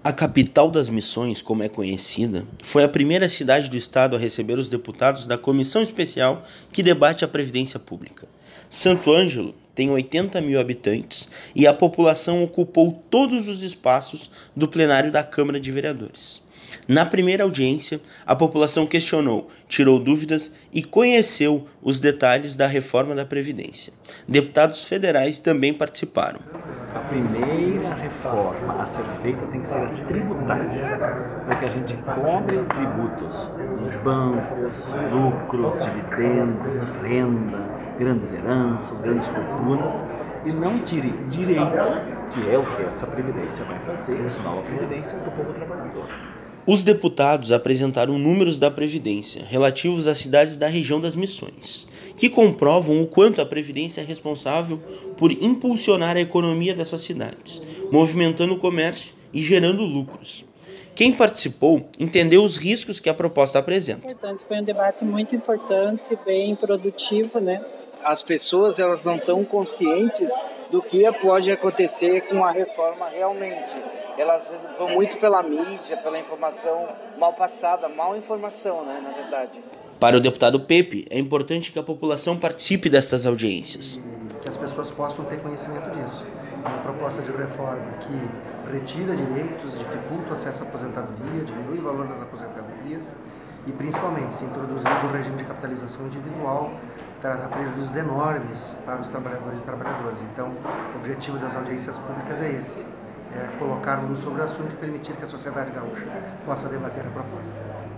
A capital das Missões, como é conhecida, foi a primeira cidade do estado a receber os deputados da Comissão Especial que debate a Previdência Pública. Santo Ângelo tem 80 mil habitantes e a população ocupou todos os espaços do plenário da Câmara de Vereadores. Na primeira audiência, a população questionou, tirou dúvidas e conheceu os detalhes da reforma da Previdência. Deputados federais também participaram. A primeira reforma a ser feita tem que ser a tributária, para que a gente cobre tributos dos bancos, lucros, dividendos, renda, grandes heranças, grandes fortunas, e não tire direito, que é o que essa Previdência vai fazer, essa nova Previdência do povo trabalhador. Os deputados apresentaram números da Previdência relativos às cidades da região das Missões, que comprovam o quanto a Previdência é responsável por impulsionar a economia dessas cidades, movimentando o comércio e gerando lucros. Quem participou entendeu os riscos que a proposta apresenta. Foi um debate muito importante, bem produtivo, né? As pessoas elas não estão conscientes do que pode acontecer com a reforma realmente. Elas vão muito pela mídia, pela informação mal passada, mal informação, né, na verdade. Para o deputado Pepe, é importante que a população participe dessas audiências. Que as pessoas possam ter conhecimento disso. Uma proposta de reforma que retira direitos, dificulta o acesso à aposentadoria, diminui o valor das aposentadorias e, principalmente, se introduzir um regime de capitalização individual, trará prejuízos enormes para os trabalhadores e trabalhadoras. Então, o objetivo das audiências públicas é esse, é colocar luz sobre o assunto e permitir que a sociedade gaúcha possa debater a proposta.